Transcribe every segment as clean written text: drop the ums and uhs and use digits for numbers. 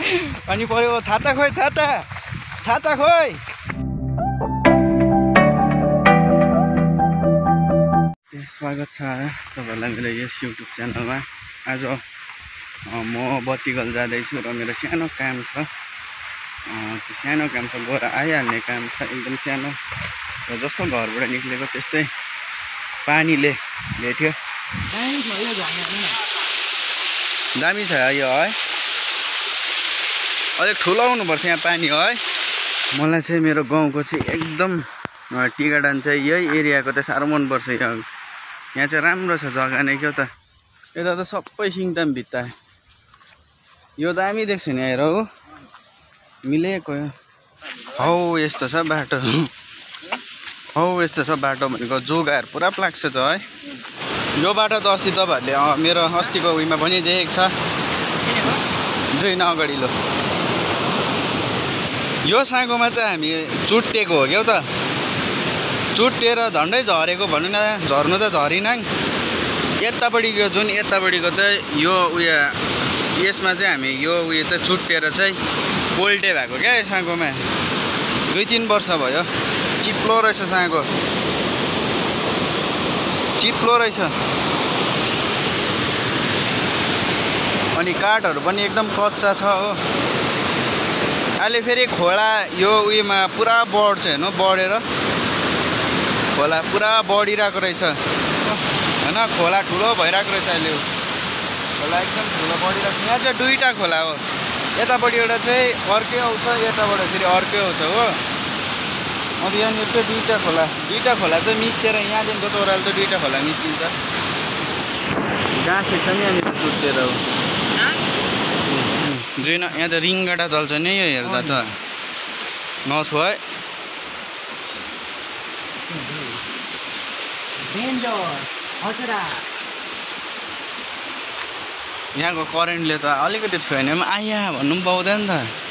पानी पर्यो छाता खोइ छाता खोइ स्वागत छ तपाईहरुलाई मेरो यस युट्युब च्यानलमा आज म बत्तीगल जाँदैछु र मेरो सानो काम छ त्यो सानो काम छ गएर आइहाल्ने काम छ एकदम सानो र जस्तो घरबाट निक्लेको त्यस्तै पानीले भेट्यो दामी छ यो है अलिक ठुलो हुनुपर्छ यहाँ पानी है मलाई चाहिँ मेरो गाउँको चाहिँ एकदम टी गार्डन चाहिँ यही एरियाको त साह्रो मनपर्छ यहाँ चाहिँ राम्रो छ जग्गा नै क्या त यता त सबै सिङताम भित्ता यो दामी देख्छ नि हेर हो मिलेको हौ यस्तो छ बाटो हौ यस्तो छ बाटो भनेको जोगाहरू पुरा लाग्छ त है यो बाटो त अस्ति तपाईहरुले मेरो अस्तिको उइमा पनि देखेको छ जैन अगाडिलो यो साँगोमा चाहिँ हामी चुट्टेको हो क्या त चुट्टेर झन्डै झरेको भनौँ न झर्नु त झरिन यतापट्टिको जुन यतापट्टिको चाहिँ यो उयो यसमा चाहिँ हामी यो उयो चाहिँ चुट्टेर चाहिँ पोल्टे भएको क्या यो साँगोमा 2-3 वर्ष भयो चिप्लो रहेछ साँगो चिप्लो रहेछ अनि काठहरू पनि एकदम कच्चा छ हो अहिले फेरि खोला यो उयोमा पुरा बढ्छ हेर्नु बढेर खोला पुरा बढिरहेको रहेछ हैन खोला ठुलो भइरहेको रहेछ अहिले खोला एकदम ठुलो बढिरहेको छ यहाँ चाहिँ दुईटा खोला हो यतापट्टिबाट चाहिँ अर्कै आउँछ यताबाट फेरि अर्कै आउँछ हो अनि यहाँनिर चाहिँ दुईटा खोला चाहिँ मिसिएर यहाँदेखिको तोराले त दुईटा खोला मिसिन्छ गाँसे छ नि यहाँनिर चुट्टेर हो जुन यहाँ त रिङगाडा चल्छ नि यो हेर्दा त नछु है यहाँको करेन्टले त अलिकति छुयो भने पनि आइया भन्नु पनि पाउँदैन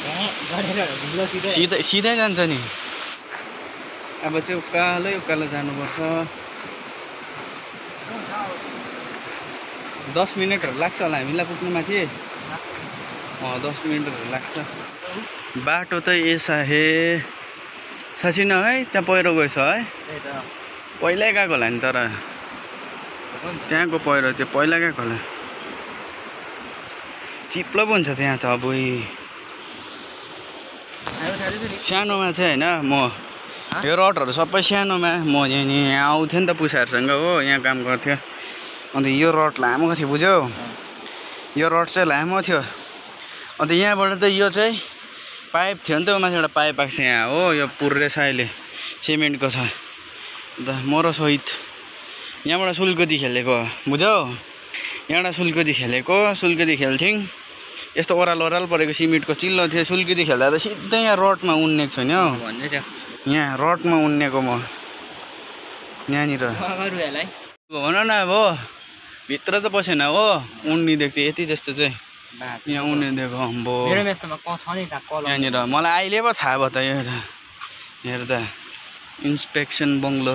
त सिधै जान्छ नि अब चाहिँ उकालो जानुपर्छ 10 मिनटहरू लाग्छ होला हामीलाई पुग्नु माथि 10 मिनटहरू लाग्छ बाटो त यसो हे साँच्ची न है त्यहाँ पहिरो गएछ है पहिल्यै गएको होला नि तर त्यहाँको पहिरो त्यो पहिला गएको होला चिप्लो पो हुन्छ त्यहाँ त अब सानोमा चाहिँ होइन म यो रडहरू सबै सानोमा म यहाँ आउँथेँ नि त पुसाहरूसँग हो यहाँ काम गर्थ्यो अन्त यो रड लामो थियो बुझ्यौ यो रड चाहिँ लामो थियो अन्त यहाँबाट त यो चाहिँ पाइप थियो नि त माथिबाट पाइप आएको छ यहाँ हो यो पुर्रेछ अहिले सिमेन्टको छ अन्त मरो सहित यहाँबाट सुल्कुती खेलेको बुझ्यौ यहाँबाट सुल्कुती खेल्थ्यौँ यस्तो ओराल परेको सिमेन्टको चिल्लो थियो सुल्कुती खेल्दा त सिधै यहाँ रडमा उन्नेको छु नि हौ यहाँ रडमा उन्नेको म यहाँनिर भन न अब भित्र त पसेन हो उन्नी देख्थ्यो यति जस्तो चाहिँ यहाँ उन्ने दिएको अम्बो यहाँनिर मलाई अहिले पो थाहा भयो त यो त हेर्दा इन्सपेक्सन बङ्गलो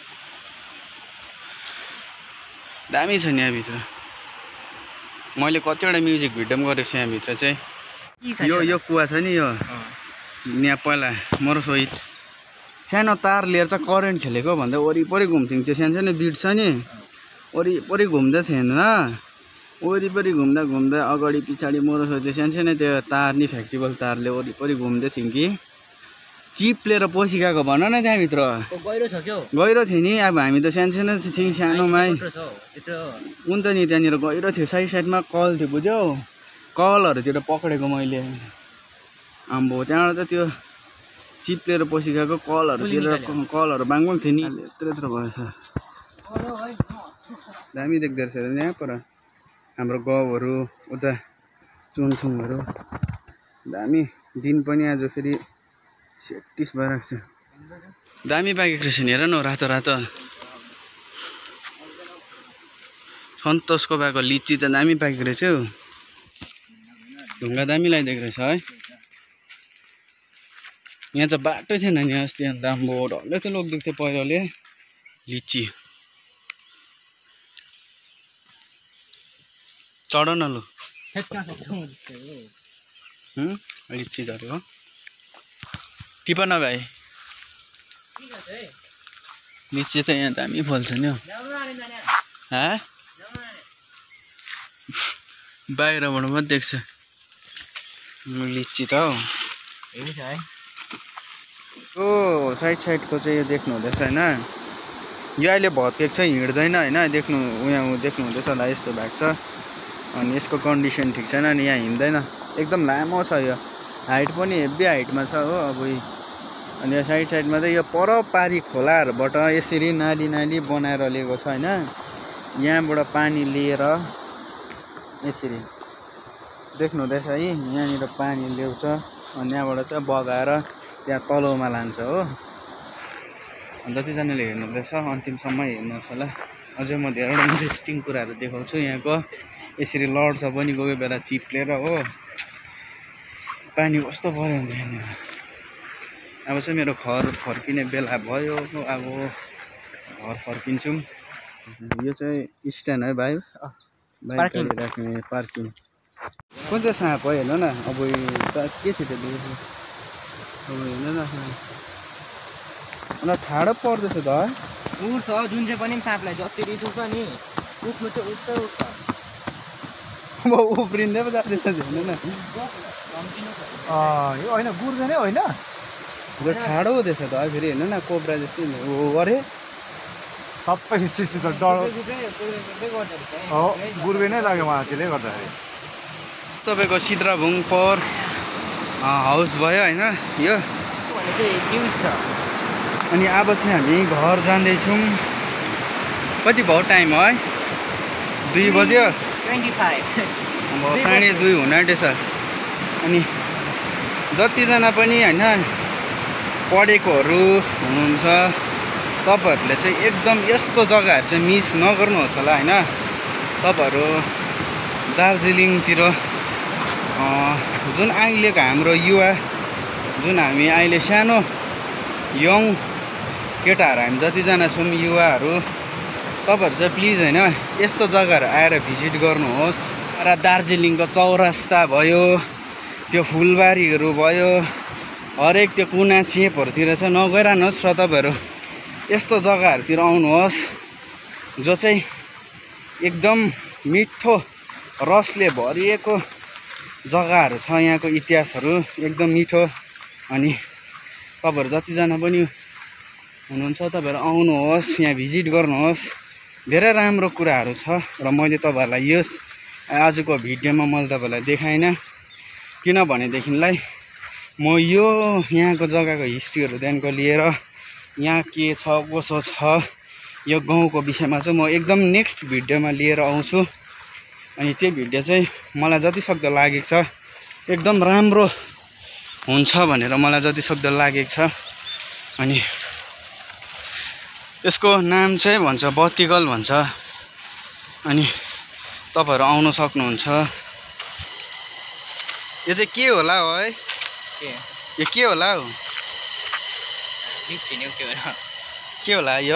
दामी छ नि यहाँभित्र मैले कतिवटा म्युजिक भिडियो पनि गरेको छु यहाँभित्र चाहिँ यो कुवा छ नि यो यहाँ पहिला मरो सहित सानो तार लिएर चाहिँ करेन्ट खेलेको भन्दा वरिपरि घुम्थ्यौँ त्यो सानो बिट छ नि वरिपरि घुम्दै थिएन वरिपरि घुम्दा अगाडि पछाडि मरो सहित सानो त्यो तार नि फ्लेक्सिबल तारले वरिपरि घुम्दै थियौँ कि चिप्लेर पसिगएको भन न त्यहाँभित्र गहिरो थियो नि अब हामी त सानो थियौँ सानोमै हुन्छ नि त्यहाँनिर गहिरो थियो साइडमा कल थियो बुझ्यौ कलहरूतिर पक्रेको मैले आम्बो त्यहाँबाट चाहिँ त्यो चिप्लेर पसिगएको कलहरू बाङबाङ थियो नि यत्रो भएछ दामी देख्दो रहेछ यहाँ पर हाम्रो गाउँहरू उता चुङछुङहरू दामी दिन पनि आज फेरि 36 भइरहेको छ दामी पाकेको रहेछ नि हेर न रातो सन्तोषको भएको लिची त दामी पाकेको रहेछ हौ ढुङ्गा दामी लगाइदिएको रहेछ है यहाँ त बाटो थिएन नि अस्ति अन्त आम्बो डल्लै त लगिदिएको थियो पहिरोले लिची चढ न लु लिची झरेको टिप न भाइ लिची चाहिँ यहाँ दामी फल्छ नि हौ बाहिरबाट मात्रै देख्छ लिची त हौ ओ साइडको चाहिँ यो देख्नु हुँदैछ होइन यो अहिले भत्केको छ हिँड्दैन होइन देख्नु यहाँ देख्नु हुँदैछ होला यस्तो भएको छ अनि यसको कन्डिसन ठिक छैन अनि यहाँ हिँड्दैन एकदम लामो छ यो हाइट पनि हेभी हाइटमा छ हो अब अनि यो साइडमा चाहिँ यो परपारी खोलाहरूबाट यसरी नाली बनाएर लिएको छ होइन यहाँबाट पानी लिएर यसरी देख्नु हुँदैछ है यहाँनिर पानी ल्याउँछ अनि यहाँबाट चाहिँ बगाएर त्यहाँ तलौमा लान्छ हो अनि जतिजनाले हेर्नु हुँदैछ अन्तिमसम्म हेर्नुहोस् होला अझै म धेरैवटा इन्ट्रेस्टिङ कुराहरू देखाउँछु यहाँको यसरी लड्छ पनि कोही बेला चिप्लेर हो पानी कस्तो पऱ्यो हुन्छ यहाँनिर अब चाहिँ मेरो घर फर्किने बेला भयो अब घर फर्किन्छौँ यो चाहिँ स्ट्यान्ड है भाइ बाइक गाडी राख्ने पार्किङ कुन चाहिँ साँप हो हेर्नु न अब के थियो त्यो अब हेर्नु न अन्त ठाडो पर्दैछ त उड्छ जुन चाहिँ पनि साँपलाई जति रिस उठ्छ नि उठ्नु चाहिँ उठ्छ अब उफ्रिँदै पो जाँदैछ हेर्नु न यो होइन गुर्बे नै होइन यो ठाडो हुँदैछ त फेरि हेर्नु न कोब्रा जस्तै हो अरे सबै चिज त डर गुर्बे नै लाग्यो मलाई त्यसले गर्दाखेरि तपाईँको सिद्राभुङ पर हाउस भयो होइन यो अनि अब चाहिँ हामी घर जाँदैछौँ कति भयो टाइम है 2 बज्यो 25 अब 2:30 हुन आँटेछ अनि जतिजना पनि होइन पढेकोहरू हुनुहुन्छ तपाईँहरूले चाहिँ एकदम यस्तो जग्गाहरू चाहिँ मिस नगर्नुहोस् होला होइन तपाईँहरू दार्जिलिङतिर जुन अहिलेको हाम्रो युवा जुन हामी अहिले सानो यङ केटाहरू हामी जतिजना छौँ युवाहरू तपाईँहरू चाहिँ प्लिज होइन यस्तो जग्गाहरू आएर भिजिट गर्नुहोस् र दार्जिलिङको चौरास्ता भयो त्यो फुलबारीहरू भयो हरेक त्यो कुना चेपहरूतिर चाहिँ नगइरहनुहोस् र तपाईँहरू यस्तो जग्गाहरूतिर आउनुहोस् जो चाहिँ एकदम मिठो रसले भरिएको जग्गाहरू छ यहाँको इतिहासहरू एकदम मिठो अनि तपाईँहरू जतिजना पनि हुनुहुन्छ तपाईँहरू आउनुहोस् यहाँ भिजिट गर्नुहोस् धेरै राम्रो कुराहरू छ र मैले तपाईँहरूलाई यस आजको भिडियोमा मैले तपाईँलाई देखाइनँ किनभनेदेखिलाई म यो यहाँको जग्गाको हिस्ट्रीहरूदेखिको लिएर यहाँ के छ कसो छ यो गाउँको विषयमा चाहिँ म एकदम नेक्स्ट भिडियोमा लिएर आउँछु अनि त्यो भिडियो चाहिँ मलाई जतिसक्दो लागेको छ एकदम राम्रो हुन्छ भनेर मलाई जतिसक्दो लागेको छ अनि यसको नाम चाहिँ भन्छ बत्तीगल भन्छ अनि तपाईँहरू आउन सक्नुहुन्छ यो चाहिँ के होला हो है यो के होला हौ के होला यो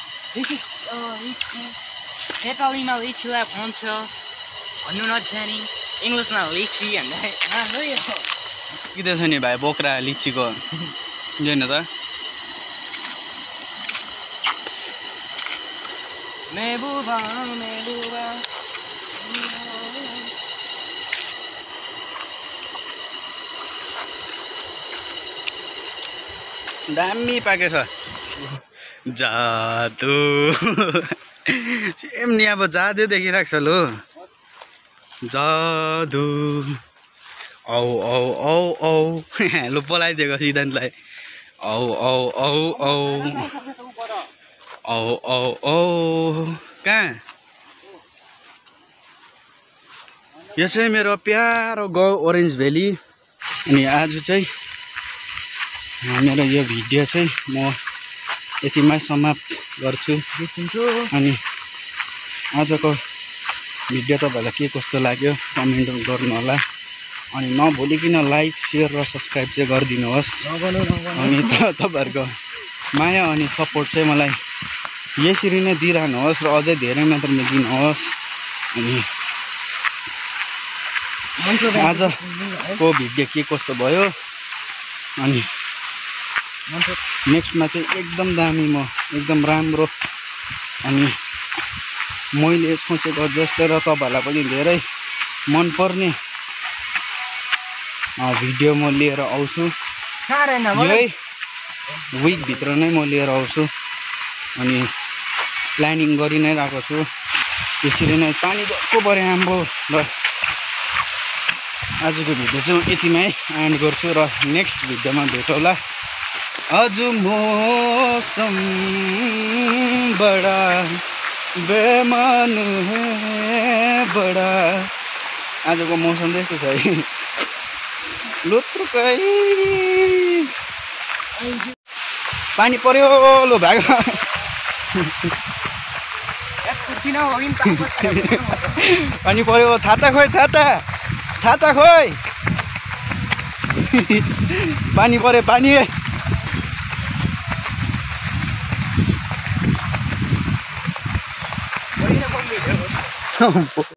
नेपालीमा लिचीलाई भन्छ भन्नु नजानी इङ्ग्लिसमा लिची भन्दा किँदैछ नि भाइ बोक्रा लिचीको लिनु त मेबुबा मेबुबा दामी पाकेछ जादु सेम नि अब जादु देखिरहेको छ लु जादु औ औ औ औ लु बोलाइदिएको सिद्धान्तलाई औ औ औ औ औ औ औ कहाँ यो चाहिँ मेरो प्यारो गाउँ ओरेन्ज भ्याली अनि आज चाहिँ मेरो यो भिडियो चाहिँ म यतिमै समाप्त गर्छु अनि आजको भिडियो तपाईँलाई के कस्तो लाग्यो कमेन्ट गर्नु होला अनि नभुलिकन लाइक सेयर र सब्सक्राइब चाहिँ गरिदिनुहोस् अनि तपाईँहरूको माया अनि सपोर्ट चाहिँ मलाई यसरी नै दिइरहनुहोस् र अझै धेरै मात्रामा दिनुहोस् अनि आजको भिडियो के कस्तो भयो अनि नेक्स्टमा चाहिँ एकदम दामी म एकदम राम्रो अनि मैले सोचेको जस्तै र तपाईँहरूलाई पनि धेरै मनपर्ने भिडियो म लिएर आउँछु यही विकभित्र नै म लिएर आउँछु अनि प्लानिङ गरि नै रहेको छु त्यसरी नै पानी जस्तो पऱ्यो आम्बो र आजको भिडियो चाहिँ म यतिमै एन्ड गर्छु र नेक्स्ट भिडियोमा भेटौँला आज मौसम बडा बेमानु है बडा आजको मौसम त्यस्तो छ है लुत्रुकै पानी पर्यो लो भाग पानी पर्यो छाता खोइ छाता खोइ पानी पर्यो पानी